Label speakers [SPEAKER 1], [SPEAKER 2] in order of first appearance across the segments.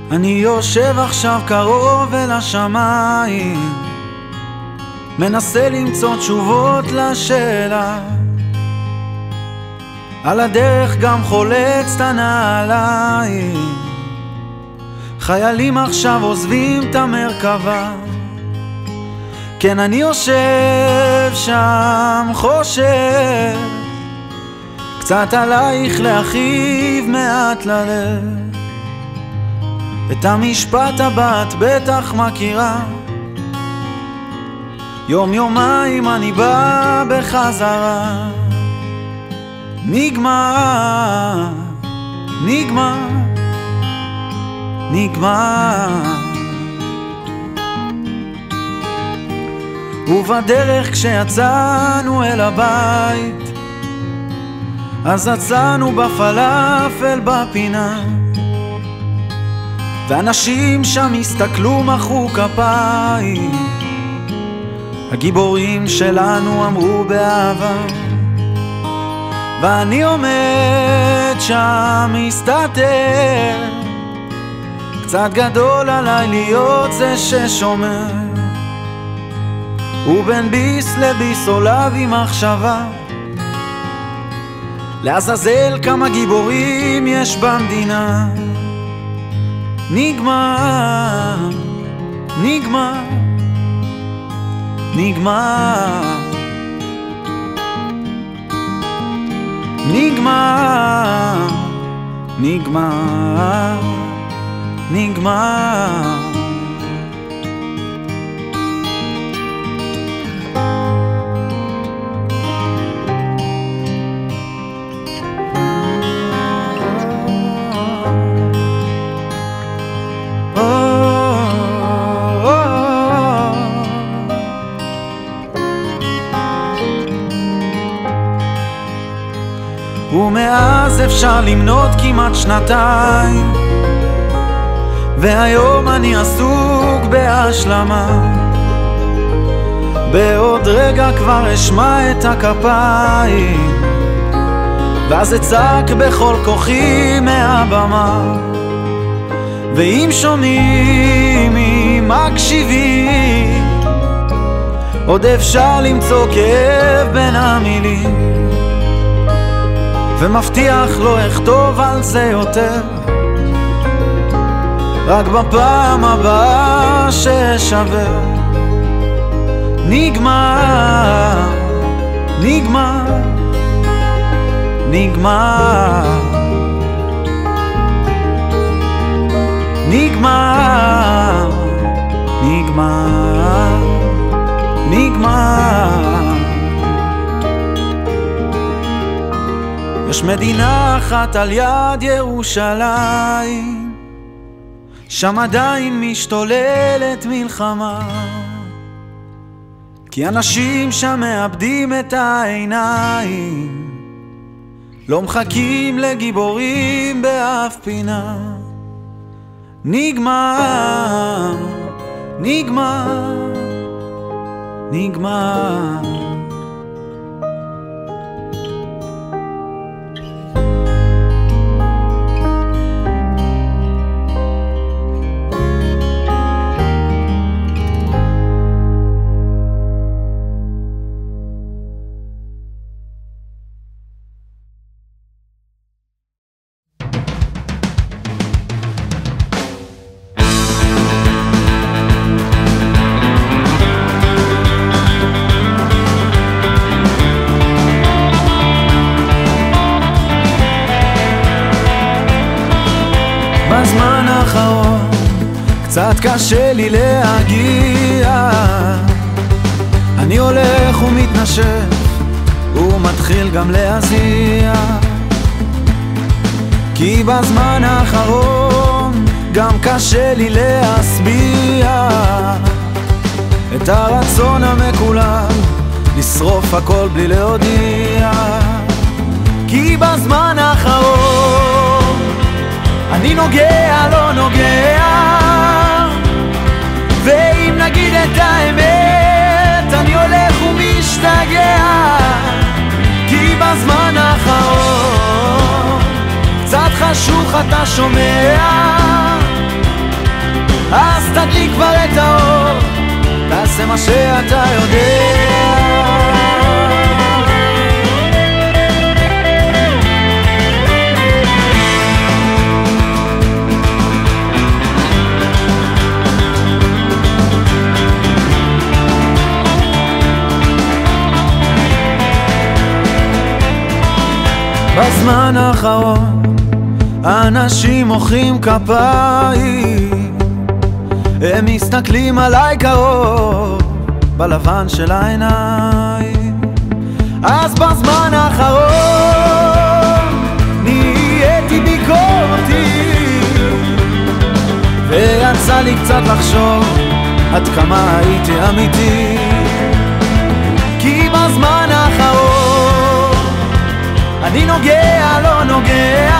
[SPEAKER 1] אני יושב עכשיו קרוב אל השמיים, מנסה למצוא תשובות לשאלה. על הדרך גם חולץ את הנעליים, חיילים עכשיו עוזבים את המרכבה. כן, אני יושב שם חושב קצת עלייך להכאיב מעט ללב. את המשפט הבא את בטח מכירה, יום יומיים אני בא בחזרה. נגמר, נגמר, נגמר. ובדרך כשיצאנו אל הבית, אז יצאנו בפלאפל בפינה, ואנשים שם הסתכלו מחאו כפיים. הגיבורים שלנו אמרו באהבה, ואני עומד שם מסתתר. קצת גדול עליי להיות זה ששומר, ובין ביס לביס עולה בי מחשבה, לעזאזל כמה גיבורים יש במדינה. נגמר, נגמר, נגמר, נגמר, נגמר, נגמר. ומאז אפשר למנות כמעט שנתיים, והיום אני עסוק בהשלמה. בעוד רגע כבר אשמע את הכפיים, ואז אצעק בכל כוחי מהבמה. ואם שומעים, אם מקשיבים, עוד אפשר למצוא כאב בין המילים, ומבטיח לא אכתוב על זה יותר, רק בפעם הבאה ששווה. נגמר, נגמר, נגמר, נגמר, נגמר, נגמר. יש מדינה אחת על יד ירושלים, שם עדיין משתוללת מלחמה, כי אנשים שם מאבדים את העיניים, לא מחכים לגיבורים באף פינה. נגמר, נגמר, נגמר. בזמן האחרון קצת קשה לי להגיע, אני הולך ומתנשף ומתחיל גם להזיע, כי בזמן האחרון גם קשה לי להסביע את הרצון המקולל לשרוף הכל בלי להודיע. כי בזמן האחרון אני נוגע לא נוגע, ואם נגיד את האמת אני הולך ומשתגע. כי בזמן האחרון קצת חשוך אתה שומע, תדליק כבר את האור, תעשה מה שאתה יודע. בזמן האחרון אנשים מוחאים כפיים, הם מסתכלים עליי קרוב בלבן של העיניים. אז בזמן האחרון נהייתי ביקורתי, ויצא לי קצת לחשוב עד כמה הייתי אמיתי. כי בזמן האחרון אני נוגע, לא נוגע,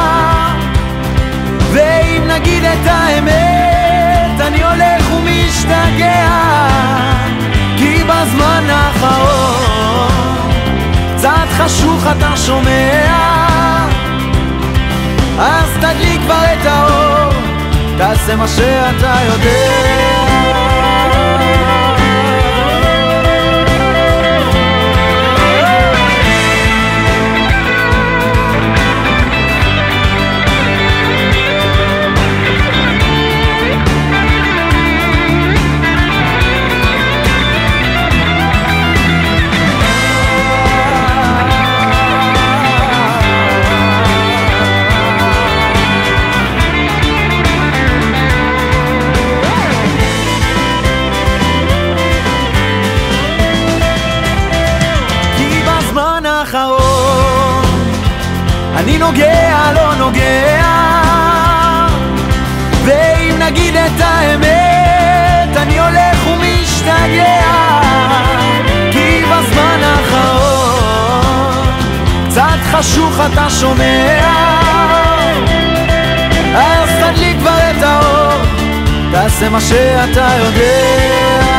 [SPEAKER 1] ואם נגיד את האמת אני הולך ומשתגע. כי בזמן האחרון קצת חשוך, אתה שומע? אז תדליק כבר את האור, תעשה מה שאתה יודע. אני נוגע, לא נוגע, ואם נגיד את האמת אני הולך ומשתגע. כי בזמן האחרון קצת חשוך, אתה שומע? אז תדליק כבר את האור, תעשה מה שאתה יודע.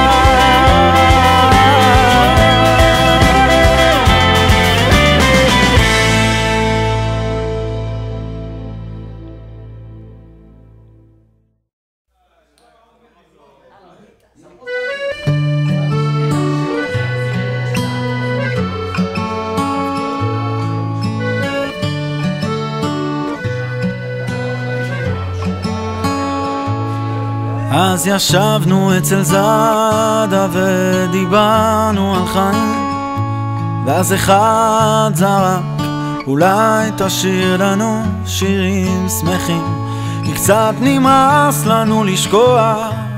[SPEAKER 1] אז ישבנו אצל זדה ודיברנו על חיים, ואז אחד זרק, אולי תשאיר לנו שירים שמחים, כי קצת נמאס לנו לשקוע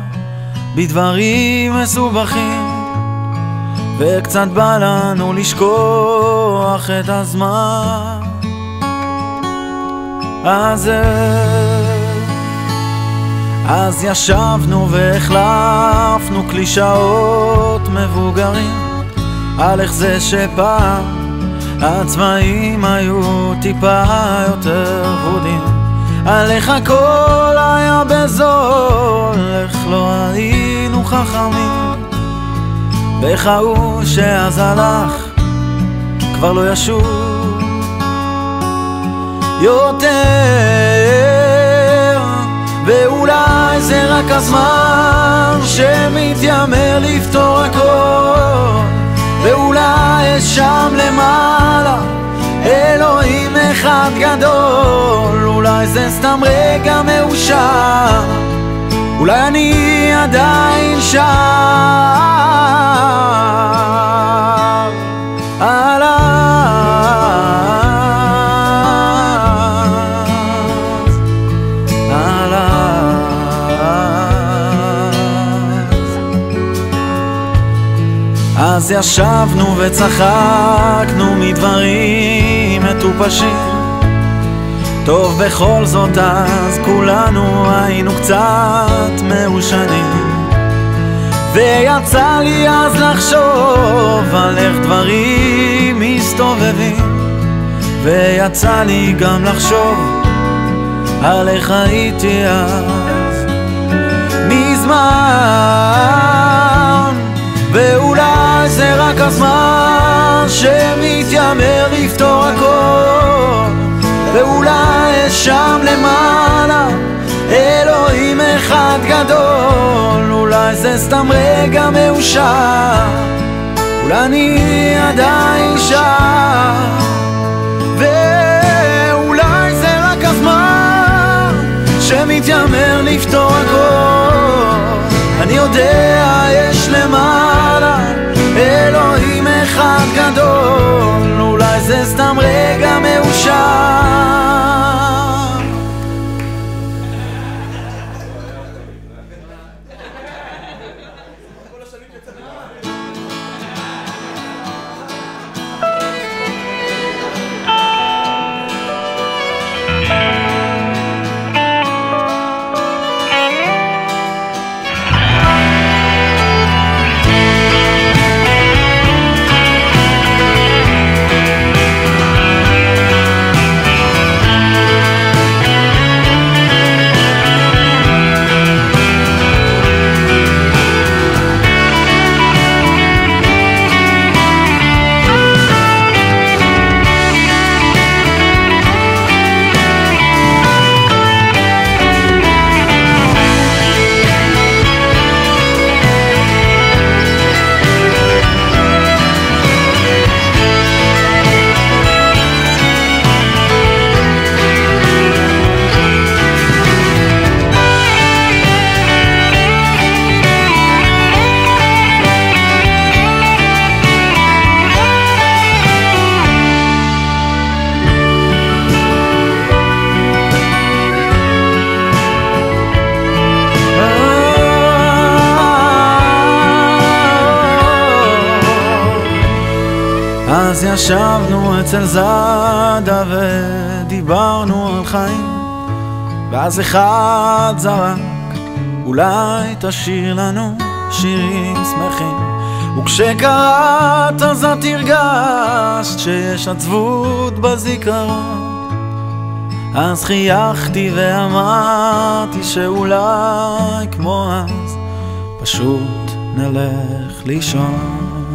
[SPEAKER 1] בדברים מסובכים, וקצת בא לנו לשכוח את הזמן הזה. אז ישבנו והחלפנו קלישאות מבוגרים על איך זה שפעם הצבעים היו טיפה יותר ורודים, על איך הכל היה בזול, איך לא היינו חכמים, ואיך ההוא שאז הלך כבר לא ישוב יותר. ואולי זה רק הזמן שמתיימר לפתור הכל, ואולי יש שם למעלה אלוהים אחד גדול, אולי זה סתם רגע מאושר, אולי אני עדיין שר אז ישבנו וצחקנו מדברים מטופשים, טוב בכל זאת אז כולנו היינו קצת מעושנים, ויצא לי אז לחשוב על איך דברים מסתובבים, ויצא לי גם לחשוב על איך הייתי אז מזמן, ואולי זה רק הזמן שמתיימר לפתור הכל, ואולי יש שם למעלה אלוהים אחד אחד גדול, אולי זה סתם רגע מאושר, אולי אני עדיין שם, ואולי זה רק הזמן שמתיימר לפתור הכל. אני יודע יש למעלה אלוהים אחד גדול, אולי זה סתם רגע מאושר. אז ישבנו אצל זדה ודיברנו על חיים, ואז אחד זרק, אולי תשאיר לנו שירים שמחים. וכשקראת אז את הרגשת שיש עצבות בזיכרון, אז חייכתי ואמרתי שאולי כמו אז פשוט נלך לישון.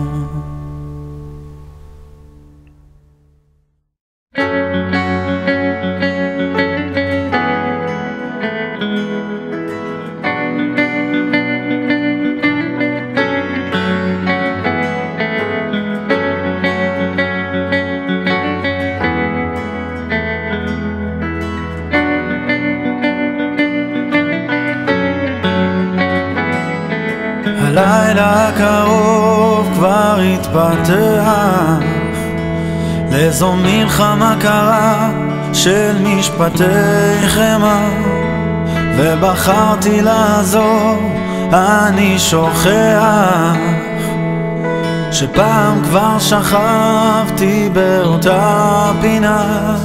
[SPEAKER 1] הלילה הקרוב כבר התפתח לאיזו מלחמה קרה של משפטי חמה, ובחרתי לעזור. אני שוכח שפעם כבר שכבתי באותה פינה,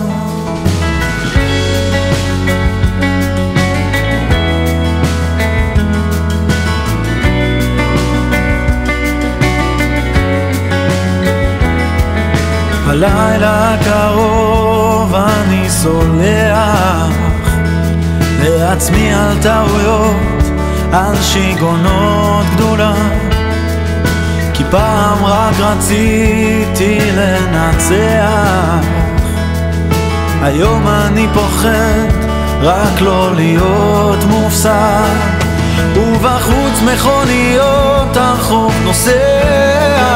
[SPEAKER 1] בלילה הקרוב אני סולח לעצמי על טעויות, על שיגעונות גדולה, כי פעם רק רציתי לנצח. היום אני פוחד רק לא להיות מופסד, ובחוץ מכוניות הרחוב נוסע,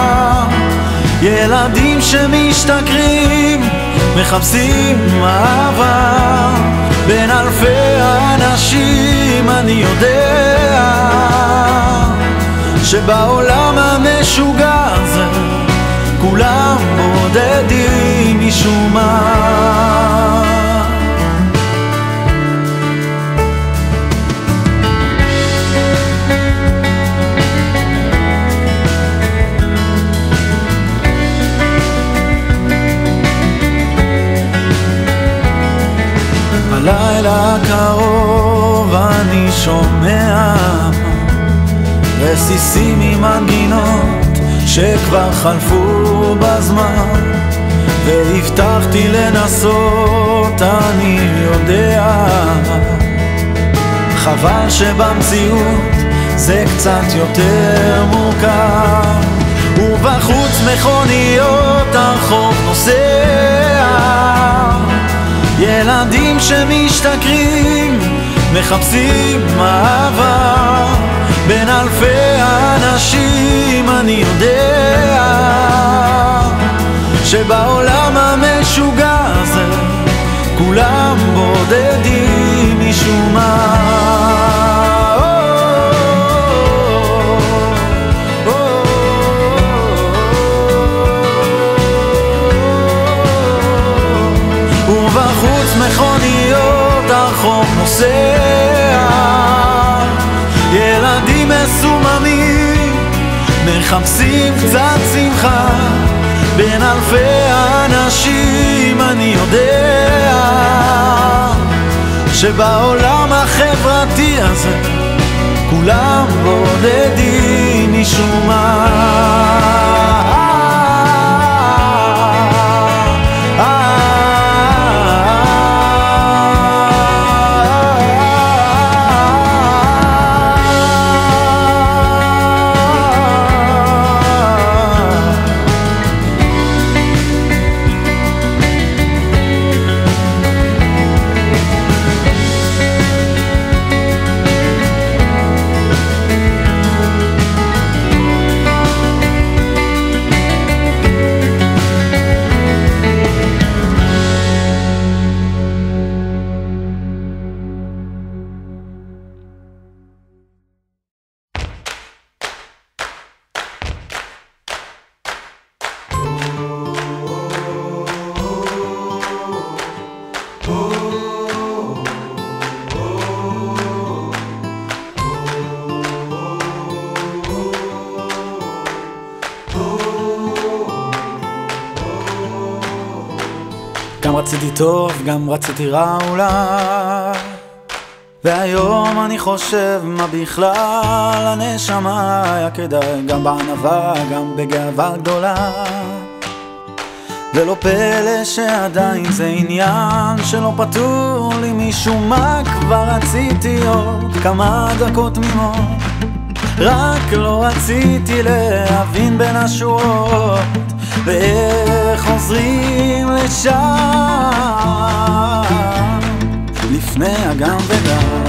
[SPEAKER 1] ילדים שמשתכרים מחפשים אהבה בין אלפי האנשים. אני יודע שבעולם המשוגע הזה כולם בודדים משום מה. בלילה הקרוב אני שומע רסיסים עם מנגינות שכבר חלפו בזמן, והבטחתי לנסות. אני יודע, חבל שבמציאות זה קצת יותר מורכב, ובחוץ מכוניות הרחוב נוסע, ילדים שמשתכרים מחפשים אהבה בין אלפי אנשים. אני יודע שבעולם המשוגע הזה כולם בודדים משום מה. ובחוץ מכוניות הרחוב נוסע, ילדים מסוממים מחפשים קצת שמחה בין אלפי אנשים. אני יודע שבעולם החברתי הזה כולם בודדים משום מה.
[SPEAKER 2] גם רציתי טוב, גם רציתי רע אולי, והיום אני חושב מה בכלל הנשמה היה כדאי, גם בענווה, גם בגאווה גדולה. ולא פלא שעדיין זה עניין שלא פתור לי משום מה. כבר רציתי עוד כמה דקות תמימות, רק לא רציתי להבין בין השורות ואיך חוזרים לשם לפני הגם וגם.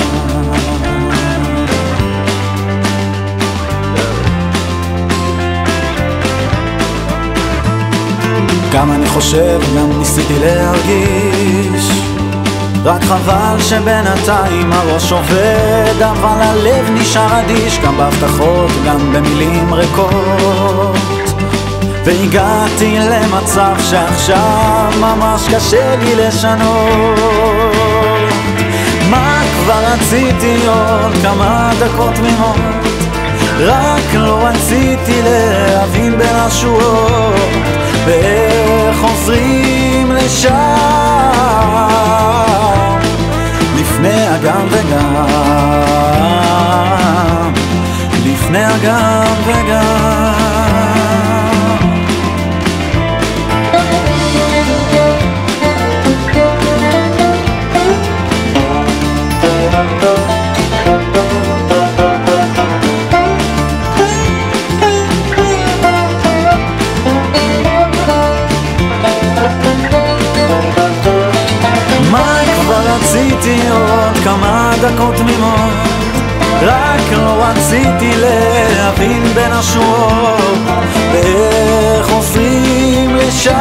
[SPEAKER 2] גם אני חושב, גם ניסיתי להרגיש, רק חבל שבינתיים הראש עובד, אבל הלב נשאר אדיש, גם בהבטחות, גם במילים ריקות. והגעתי למצב שעכשיו ממש קשה לי לשנות. מה כבר רציתי עוד כמה דקות תמימות, רק לא רציתי להבין בין השורות ואיך חוזרים לשם לפני הגם וגם, לפני הגם וגם. רציתי עוד כמה דקות תמימות, רק לא רציתי להבין בין השורות ואיך חוזרים לשם.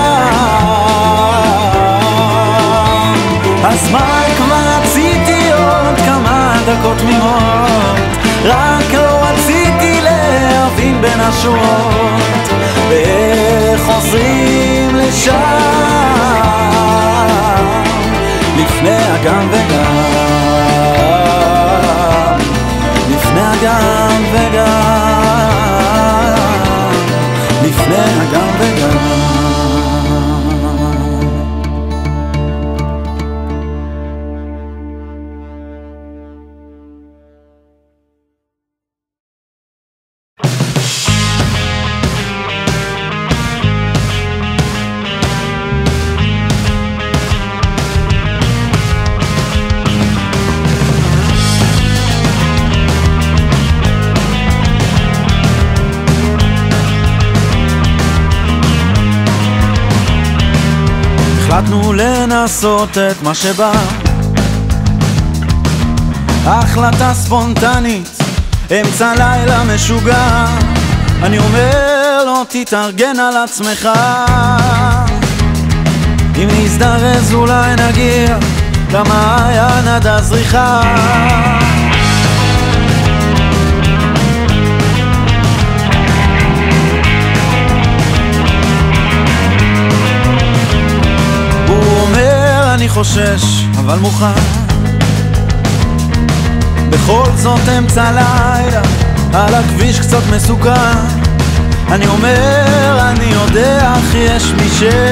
[SPEAKER 2] אז מה כבר רציתי עוד כמה דקות תמימות, רק לא רציתי להבין בין השורות ואיך חוזרים לשם לפני הגם וגם, לפני הגם וגם, לפני הגם וגם. החלטנו לנסות את מה שבא, החלטה ספונטנית, אמצע לילה משוגע, אני אומר לו תתארגן על עצמך, אם נזדרז אולי נגיע למעיין עד הזריחה. הוא אומר אני חושש אבל מוכן, בכל זאת אמצע לילה על הכביש קצת מסוכן, אני אומר אני יודע אך יש מי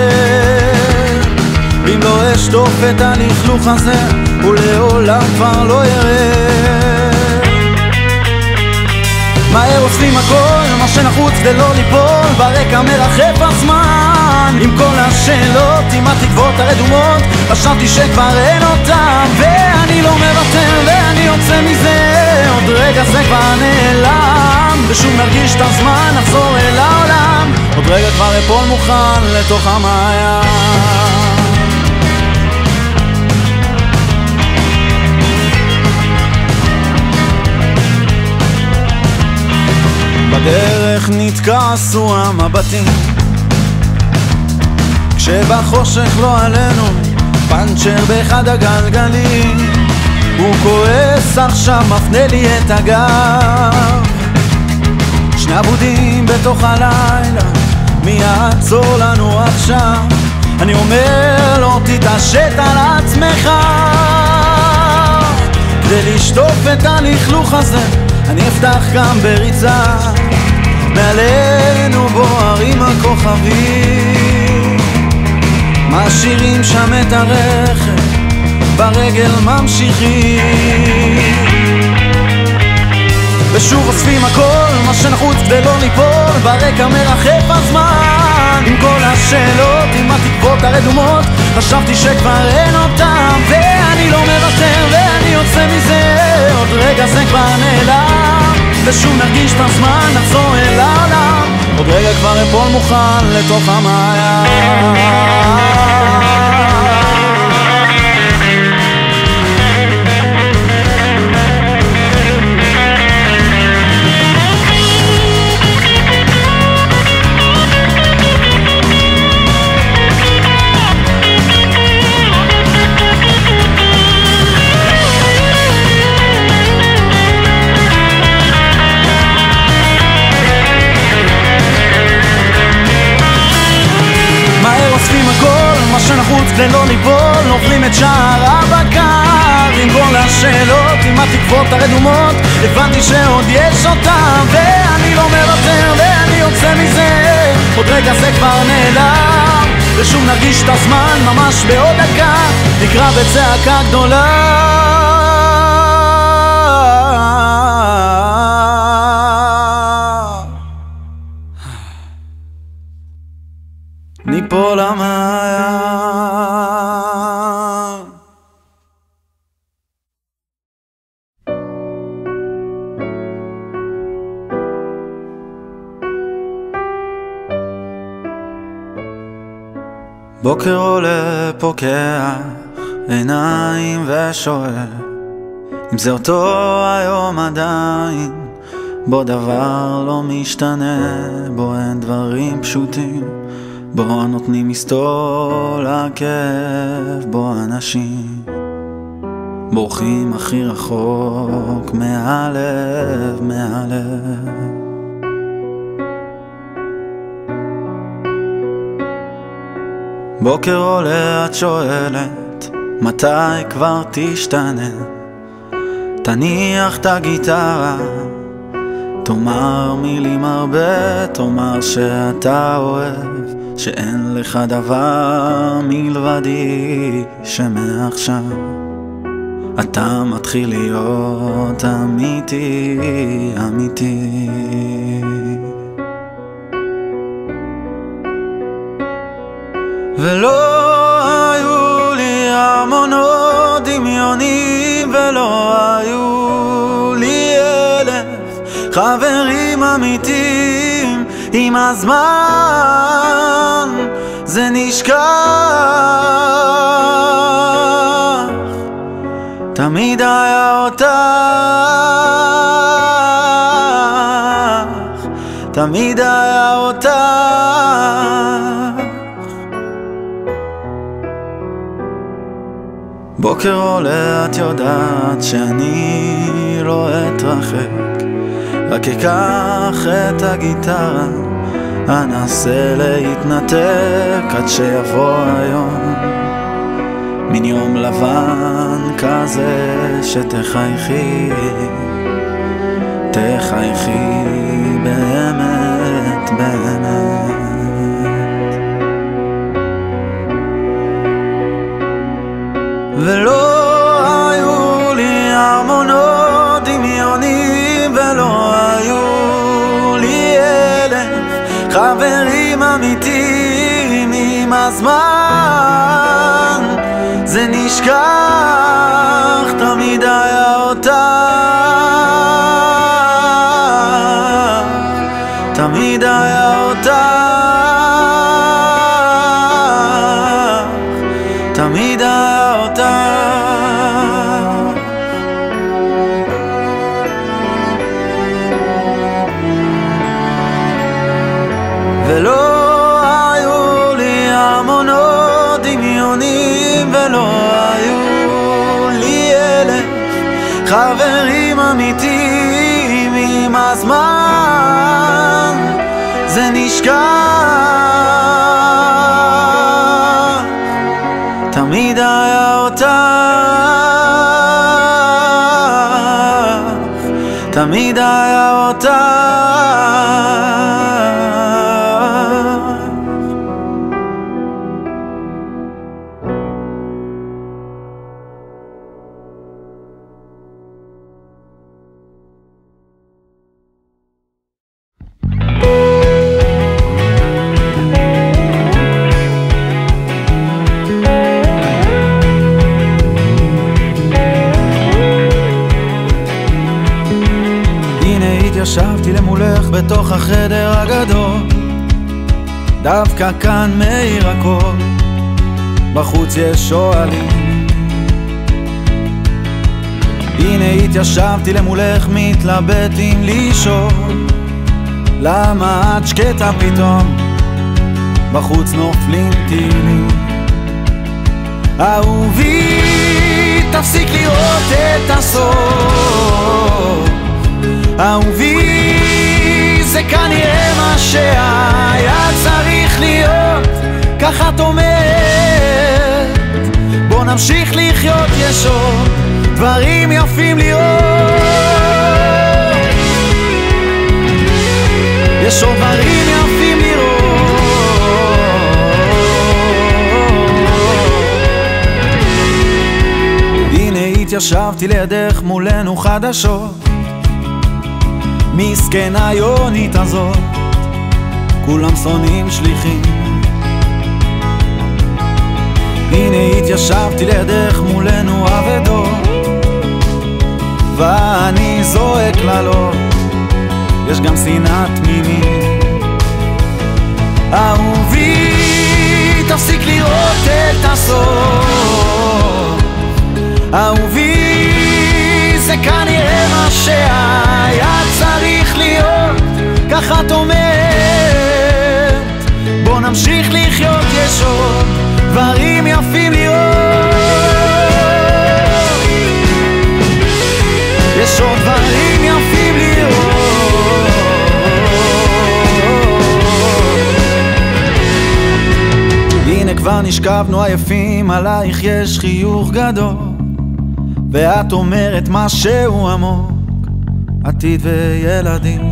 [SPEAKER 2] אם לא אשטוף את הלכלוך הזה הוא לעולם כבר לא ירד. מהר אוספים הכל מה שנחוץ כדי לא ליפול, ברקע מרחף הזמן עם כל השאלות, עם התקוות הרדומות, חשבתי שכבר אין אותם ואני לא מוותר ואני יוצא מזה, עוד רגע זה כבר נעלם ושוב נרגיש את הזמן נחזור אל העולם, עוד רגע כבר אפול מוכן לתוך המעיין. בדרך נתכעסו המבטים, כשבחושך לא עלינו פנצ'ר באחד הגלגלים, הוא כועס עכשיו מפנה לי את הגב, שני עבודים בתוך הלילה מי יעצור לנו עכשיו, אני אומר לו תתעשת על עצמך, כדי לשטוף את הלכלוך הזה אני אפתח גם בריצה, מעלינו בוערים הכוכבים, משאירים שם את הרכב, ברגל ממשיכים, ושוב אוספים הכל מה שנחוץ כדי לא ליפול, ברקע מרחף הזמן עם כל השאלות, עם התקוות הרדומות, חשבתי שכבר אין אותם ואני לא מוותר ואני יוצא מזה, עוד רגע זה כבר נעלם ושוב נרגיש את הזמן נחזור אל העולם, עוד רגע כבר אפול מוכן לתוך המעיין. מה שנחוץ כדי לא ליפול, עוברים את שער הבקר עם כל השאלות, עם התקוות הרדומות, הבנתי שעוד יש אותם ואני לא מוותר ואני יוצא מזה, עוד רגע זה כבר נעלם ושוב נרגיש את הזמן ממש בעוד דקה, נקרא בצעקה גדולה, ניפול המעיין. בוקר עולה פוקח עיניים ושואל אם זה אותו היום עדיין, בו דבר לא משתנה, בו אין דברים פשוטים, בו נותנים מסתור לכאב, בו אנשים בורחים הכי רחוק מהלב, מהלב. בוקר עולה את שואלת מתי כבר תשתנה, תניח את הגיטרה, תאמר מילים הרבה, תאמר שאתה אוהב, שאין לך דבר מלבדי, שמעכשיו אתה מתחיל להיות אמיתי, אמיתי. ולא היו לי המונות דמיונים, ולא היו לי 1000 חברים אמיתיים, עם הזמן זה נשכח, תמיד היה אותך, תמיד היה אותך. בוקר עולה את יודעת שאני לא אתרחק, רק אקח את הגיטרה, אנסה להתנתק עד שיבוא היום, מן יום לבן כזה שתחייכי, תחייכי באמת באמת. ולא היו לי ארמונות דמיונים, ולא היו לי 1000 חברים אמיתיים. עם הזמן זה נשכח, תמיד היה אותך, תמיד היה אותך, תמיד היה אותך. ולא היו לי ארמונות דמיונים, ולא היו לי 1000 חברים אמיתיים. עם הזמן זה נשכח, תמיד היה אותך, תמיד היה אותך. ישבתי למולך בתוך החדר הגדול, דווקא כאן מאיר הכל, בחוץ יש שואלים. הנה התיישבתי למולך מתלבט אם לשאול, למה את שקטה פתאום, בחוץ נופלים טילים. אהובי תפסיק לראות את הסוף, אהובי זה כנראה מה שהיה צריך להיות, ככה את אומרת. בוא נמשיך לחיות, יש עוד דברים יפים לראות, יש עוד דברים יפים לראות. הנה התיישבתי לידך מולנו חדשות, מסכן היונית הזאת, כולם שונאים שליחים. הנה התיישבתי לידך מולנו אבדות, ואני זועק ללא, יש גם שנאת תמימים. אהובי תפסיק לראות את הסוף, אהובי זה כנראה מה שהיה צריך להיות, ככה את אומרת. בוא נמשיך לחיות, יש עוד דברים יפים לראות, יש עוד דברים יפים לראות. הנה כבר נשכבנו עייפים, עלייך יש חיוך גדול, ואת אומרת משהו עמוק, עתיד וילדים.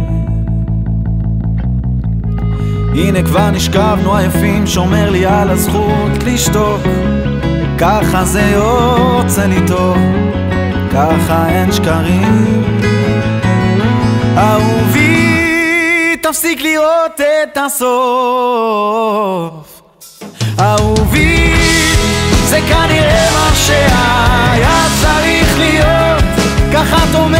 [SPEAKER 2] הנה כבר נשכבנו עייפים, שומר לי על הזכות לשתוק, ככה זה יוצא לי טוב, ככה אין שקרים. אהובי תפסיק לראות את הסוף, אהובי זה כנראה מה שהיה צריך להיות, ככה את אומרת.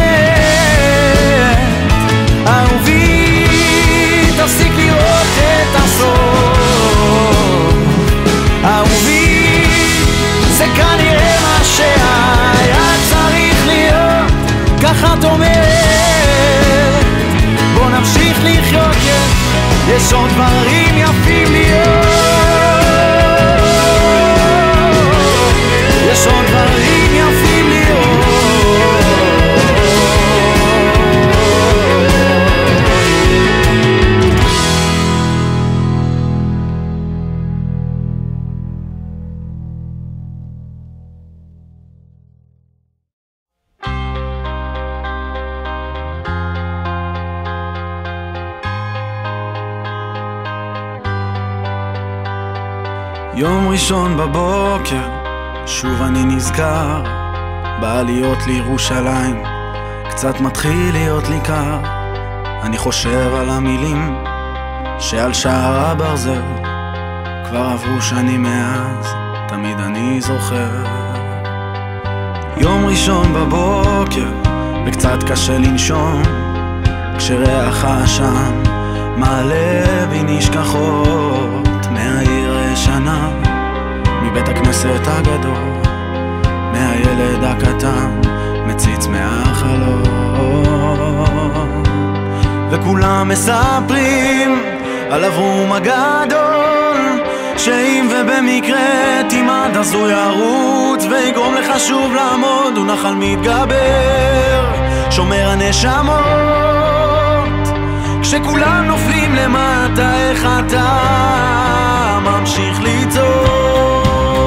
[SPEAKER 2] אהובי תפסיק לראות את הסוף, אהובי זה כנראה מה שהיה צריך ונמשיך לחיות, יש עוד דברים יפים להיות, יש עוד דברים יפים להיות. יום ראשון בבוקר, שוב אני נזכר בעליות לירושלים, קצת מתחיל להיות לי קר. אני חושב על המילים שעל שער הברזל, כבר עברו שנים מאז, תמיד אני זוכר. יום ראשון בבוקר, וקצת קשה לנשום, כשריח העשן מעלה בי נשכחות מהעיר הישנה, מבית הכנסת הגדול, מהילד הקטן מציץ מהחלום, וכולם מספרים על אברום הגדול, שאם ובמקרה תימד אז הוא ירוץ ויגרום לך שוב לעמוד, הוא נחל מתגבר, שומר הנשמות, כשכולם נופלים למטה איך אתה ממשיך ליצור.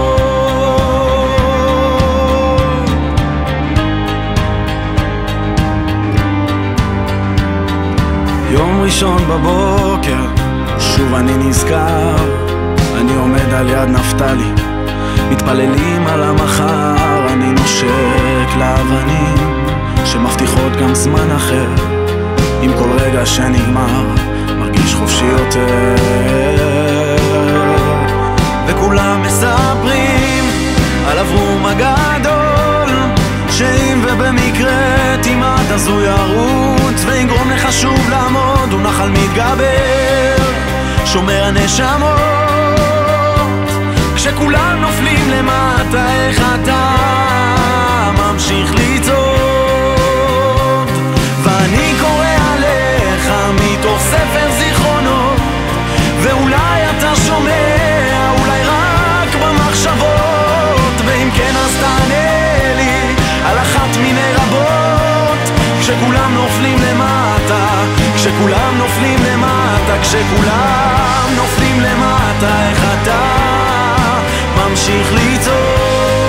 [SPEAKER 2] יום ראשון בבוקר, שוב אני נזכר, אני עומד על יד נפתלי, מתפללים על המחר, אני נושק לאבנים שמבטיחות גם זמן אחר, עם כל רגע שנגמר מרגיש חופשי יותר, וכולם מספרים על אברום הגדול, שאם ובמקרה תימד אז הוא ירוץ ויגרום לך שוב לעמוד, הוא נחל מתגבר, שומר הנשמות, כשכולם נופלים למטה איך אתה ממשיך לצעוד. ואני קורא עליך מתוך ספר זיכרונות, ואולי אתה שומע, אולי רק במחשבות, ואם כן אז תענה לי על אחת מיני רבות, כשכולם נופלים למטה, כשכולם נופלים למטה, כשכולם נופלים למטה איך אתה ממשיך לצעוד.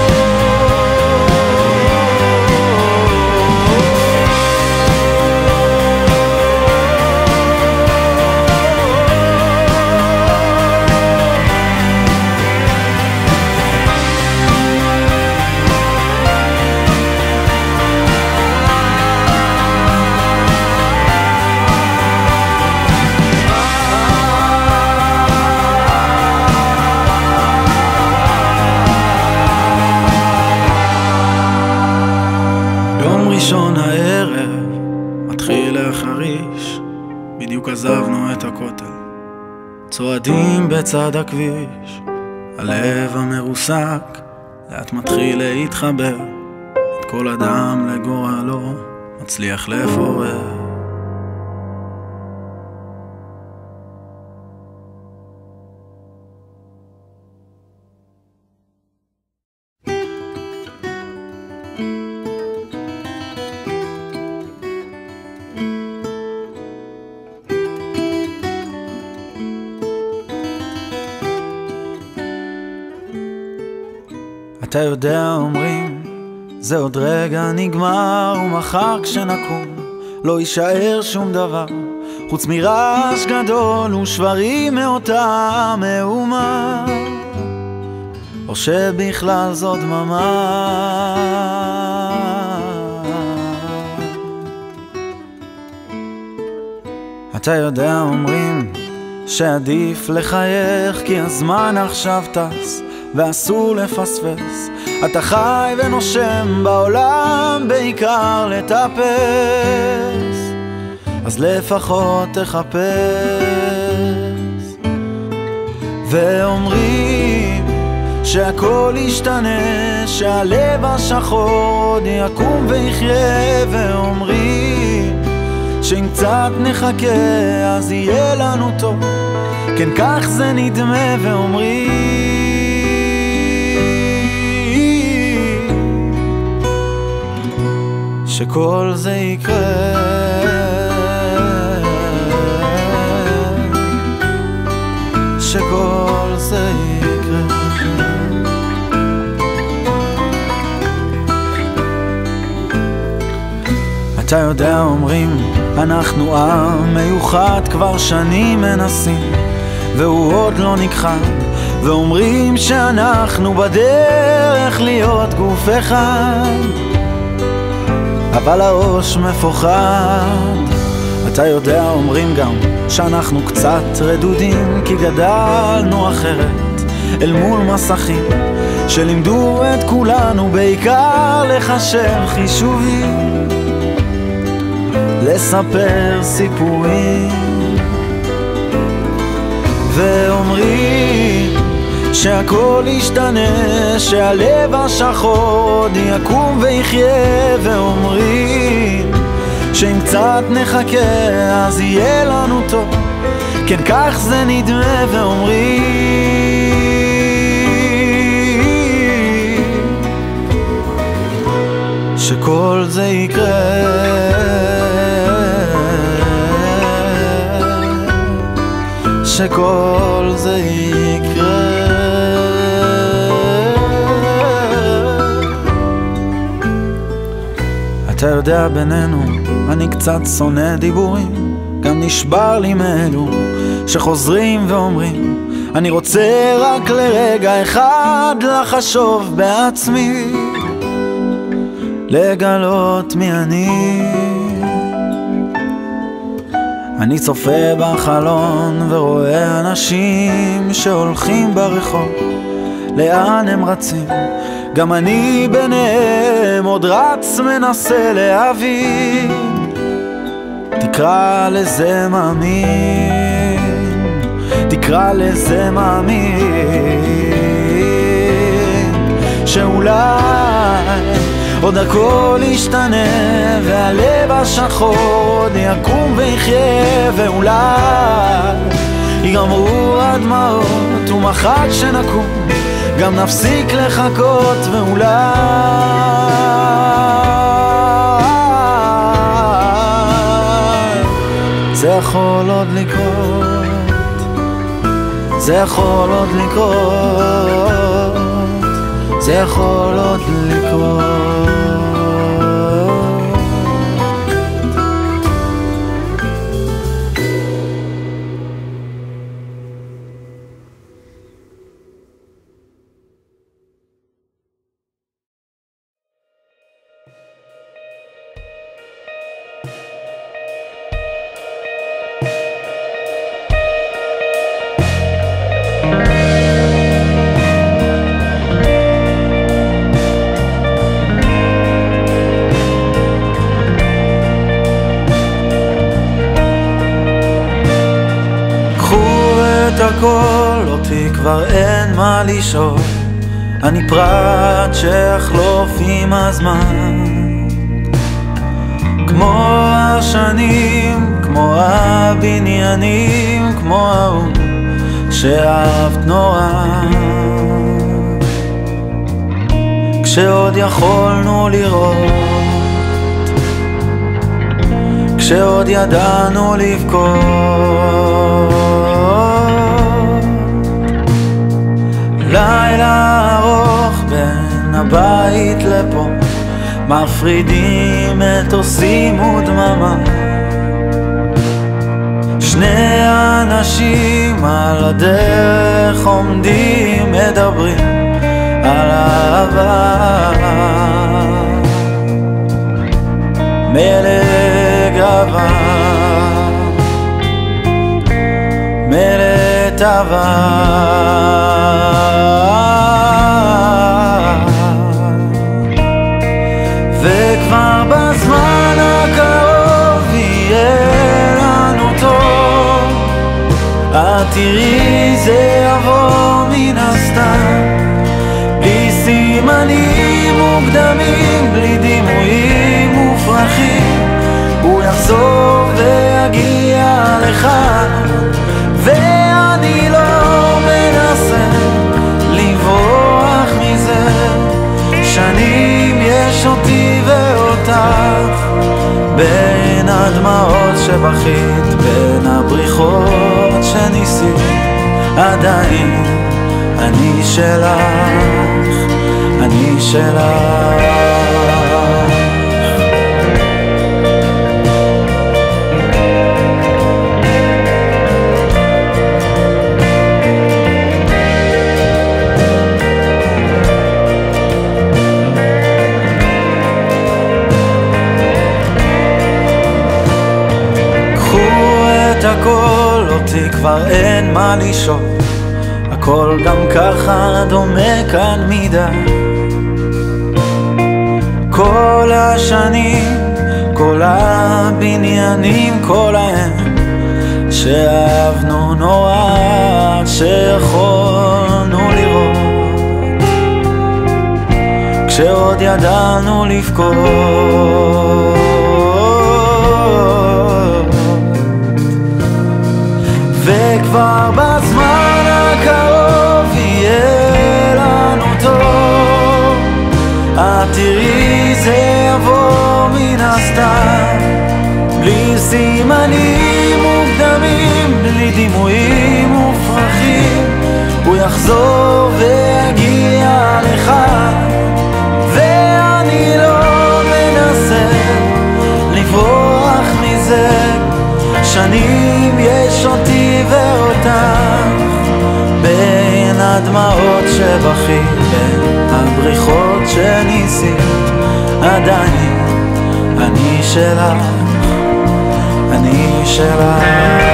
[SPEAKER 2] ראשון הערב מתחיל להחריש, בדיוק עזבנו את הכותל, צועדים בצד הכביש, הלב המרוסק לאט מתחיל להתחבר, את כל אדם לגורלו מצליח לפורר. אתה יודע אומרים, זה עוד רגע נגמר, ומחר כשנקום לא יישאר שום דבר, חוץ מרעש גדול ושברים מאותה מהומה, או שבכלל זו דממה. אתה יודע אומרים, שעדיף לחייך כי הזמן עכשיו טס ואסור לפספס, אתה חי ונושם בעולם בעיקר לטפס, אז לפחות תחפש. ואומרים שהכל ישתנה, שהלב השחור עוד יקום ויחיה, ואומרים שאם קצת נחכה אז יהיה לנו טוב. כן, כך זה נדמה ואומרים שכל זה יקרה, שכל זה יקרה. אתה יודע, אומרים אנחנו עם מיוחד, כבר שנים מנסים והוא עוד לא נכחד, ואומרים שאנחנו בדרך להיות גוף אחד, אבל הראש מפוחד. אתה יודע, אומרים גם שאנחנו קצת רדודים, כי גדלנו אחרת אל מול מסכים שלימדו את כולנו בעיקר לחשב חישובים, לספר סיפורים, ואומרים שהכל ישתנה, שהלב השחור עוד יקום ויחיה, ואומרים שאם קצת נחכה אז יהיה לנו טוב. כן, כך זה נדמה ואומרים שכל זה יקרה, שכל זה יקרה. אתה יודע, בינינו אני קצת שונא דיבורים, גם נשבר לי מאלו שחוזרים ואומרים אני רוצה רק לרגע אחד לחשוב בעצמי, לגלות מי אני צופה בחלון ורואה אנשים שהולכים ברחוב, לאן הם רצים? גם אני ביניהם עוד רץ מנסה להבין, תקרא לזה מאמין, תקרא לזה מאמין, שאולי עוד הכל ישתנה והלב השחור עוד יקום ויחיה, ואולי ייגמרו הדמעות ומחר שנקום גם נפסיק לחכות, ואולי זה יכול עוד לקרות, זה יכול עוד לקרות, זה יכול עוד לקרות.
[SPEAKER 1] הכל, אותי כבר אין מה לשאול, אני פרט שיחלוף עם הזמן, כמו השנים, כמו הבניינים, כמו ההוא שאהבת נורא, כשעוד יכולנו לראות, כשעוד ידענו לבכות, לילה ארוך בין הבית לפה, מפרידים מטוסים ודממה, שני אנשים על הדרך עומדים מדברים על אהבה, מלא גאווה, מלא תאווה, וכבר בזמן הקרוב יהיה לנו טוב, את תראי זה יבוא מן הסתם, בלי סימנים מוקדמים, בלי דימויים מופרכים, הוא יחזור
[SPEAKER 2] אחד, ואני לא מנסה לברוח מזה. שנים יש אותי ואותך, בין הדמעות שבכית, בין הבריחות שניסית, עדיין אני שלך, אני שלך. הכל, אותי כבר אין מה לשאול, הכל גם ככה דומה כאן מדי. כל השנים, כל הבניינים, כל ההם שאהבנו נורא, שיכולנו לראות, כשעוד ידענו לבכות. וכבר בזמן הקרוב יהיה לנו טוב, את תראי זה יבוא מן הסתם, בלי סימנים מוקדמים, בלי דימויים מופרכים, הוא יחזור ויגיע לך, ואני לא מנסה לברוח מזה. שנים יש אותי ואותך, בין הדמעות שבכית, בין הבריחות שניסית, עדיין אני שלך, אני שלך.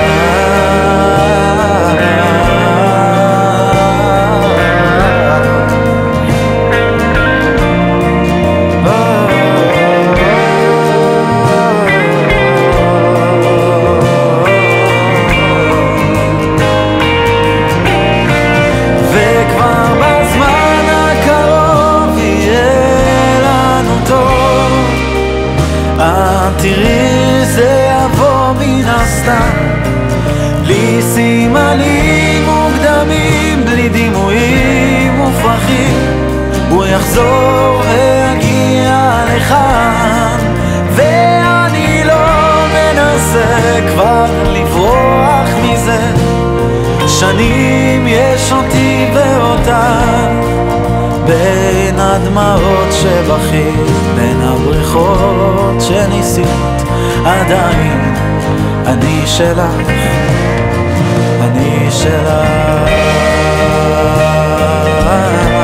[SPEAKER 2] תראי זה יבוא מן הסתם, בלי סימנים מוקדמים, בלי דימויים מופרכים, הוא יחזור ויגיע לכאן, ואני לא מנסה כבר לברוח מזה. שנים יש אותי ואותך, בין הדמעות שבכית, בין הבריחות שניסית, עדיין אני שלך, אני שלך.